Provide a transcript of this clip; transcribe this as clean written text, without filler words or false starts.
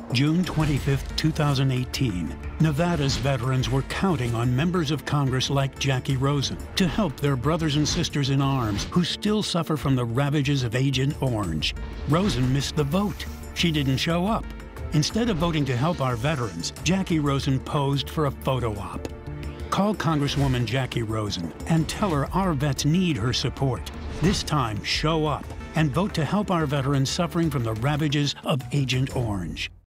June 25, 2018, Nevada's veterans were counting on members of Congress like Jacky Rosen to help their brothers and sisters in arms who still suffer from the ravages of Agent Orange. Rosen missed the vote. She didn't show up. Instead of voting to help our veterans, Jacky Rosen posed for a photo op. Call Congresswoman Jacky Rosen and tell her our vets need her support. This time, show up and vote to help our veterans suffering from the ravages of Agent Orange.